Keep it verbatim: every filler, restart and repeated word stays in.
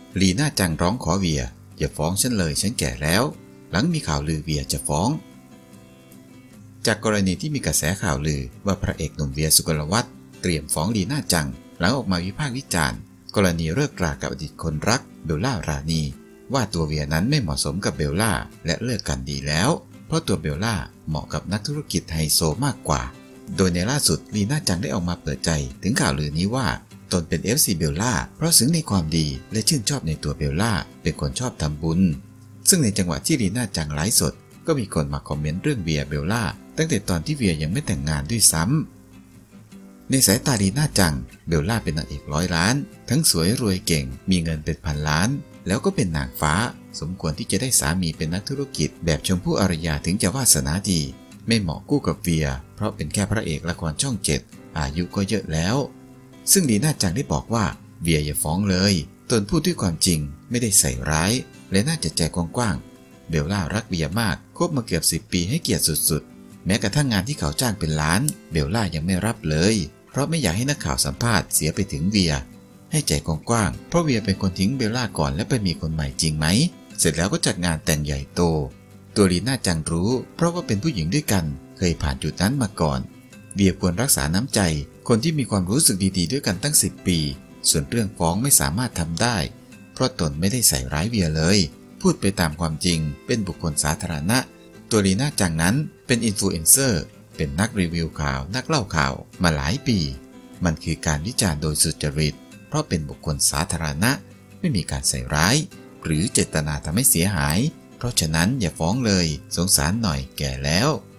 ลีน่าจังร้องขอเวียอย่าฟ้องฉันเลยฉันแก่แล้วหลังมีข่าวลือเวียจะฟ้องจากกรณีที่มีกระแสข่าวลือว่าพระเอกหนุ่มเวียสุกลวัฒน์เตรียมฟ้องลีน่าจังหลังออกมาวิพากษ์วิจารณ์กรณีเลิกรากับอดีตคนรักเบลล่ารานีว่าตัวเวียนั้นไม่เหมาะสมกับเบลล่าและเลิกกันดีแล้วเพราะตัวเบลล่าเหมาะกับนักธุรกิจไฮโซมากกว่าโดยในล่าสุดลีน่าจังได้ออกมาเปิดใจถึงข่าวลือนี้ว่าตนเป็น เอฟ ซี เบลล่าเพราะซึ้งในความดีและชื่นชอบในตัวเบลล่าเป็นคนชอบทำบุญซึ่งในจังหวะที่ลีน่าจังไลฟ์สดก็มีคนมาคอมเมนต์เรื่องเวียเบลล่าตั้งแต่ตอนที่เวียยังไม่แต่งงานด้วยซ้ำในสายตาลีน่าจังเบลล่าเป็นนางเอกร้อยล้านทั้งสวยรวยเก่งมีเงินเป็นพันล้านแล้วก็เป็นนางฟ้าสมควรที่จะได้สามีเป็นนักธุรกิจแบบชมพู่อารยาถึงจะวาสนาดีไม่เหมาะคู่กับเวียเพราะเป็นแค่พระเอกละครช่องเจ็ดอายุก็เยอะแล้วซึ่งลีน่าจังได้บอกว่าเวียอย่าฟ้องเลยตนพูดด้วยความจริงไม่ได้ใส่ร้ายและน่าจะใจกว้างๆเบลล่ารักเวียมากคบมาเกือบสิบปีให้เกียรติสุดๆแม้กระทั่งงานที่เขาจ้างเป็นล้านเบลล่ายังไม่รับเลยเพราะไม่อยากให้นักข่าวสัมภาษณ์เสียไปถึงเวียให้ใจกว้างๆเพราะเวียเป็นคนทิ้งเบลล่าก่อนและไปมีคนใหม่จริงไหมเสร็จแล้วก็จัดงานแต่งใหญ่โตตัวลีน่าจังรู้เพราะว่าเป็นผู้หญิงด้วยกันเคยผ่านจุดนั้นมาก่อนเวียควรรักษาน้ำใจคนที่มีความรู้สึกดีๆด้วยกันตั้งสิบปีส่วนเรื่องฟ้องไม่สามารถทำได้เพราะตนไม่ได้ใส่ร้ายเวียเลยพูดไปตามความจริงเป็นบุคคลสาธารณะตัวลีน่าจังนั้นเป็นอินฟลูเอนเซอร์เป็นนักรีวิวข่าวนักเล่าข่าวมาหลายปีมันคือการวิจารณ์โดยสุจริตเพราะเป็นบุคคลสาธารณะไม่มีการใส่ร้ายหรือเจตนาทำให้เสียหายเพราะฉะนั้นอย่าฟ้องเลยสงสารหน่อยแก่แล้ว